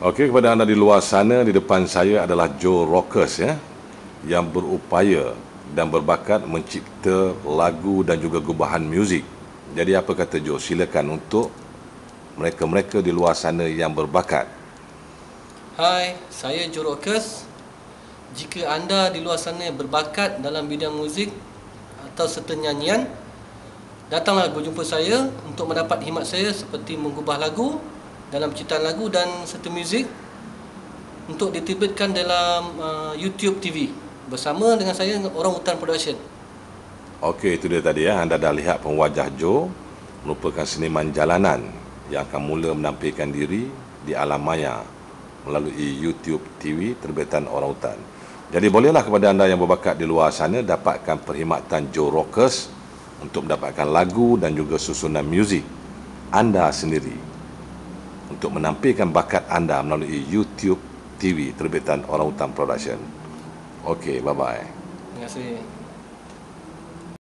Okey, kepada anda di luar sana, di depan saya adalah Joe Rockers ya, yang berupaya dan berbakat mencipta lagu dan juga gubahan muzik. Jadi apa kata Joe? Silakan untuk mereka-mereka di luar sana yang berbakat. Hai, saya Joe Rockers. Jika anda di luar sana berbakat dalam bidang muzik atau serta nyanyian, datanglah berjumpa saya untuk mendapat khidmat saya seperti mengubah lagu dalam penciptaan lagu dan serta muzik untuk diterbitkan dalam YouTube TV bersama dengan saya Orang Hutan Production. Okey, itu dia tadi ya. Anda dah lihat wajah Joe, merupakan seniman jalanan yang akan mula menampilkan diri di alam maya melalui YouTube TV terbitan Orang Hutan. Jadi bolehlah kepada anda yang berbakat di luar sana dapatkan perkhidmatan Joe Rockers untuk mendapatkan lagu dan juga susunan muzik anda sendiri untuk menampilkan bakat anda melalui YouTube TV terbitan Orang Hutan Production. Okey, bye-bye. Terima kasih.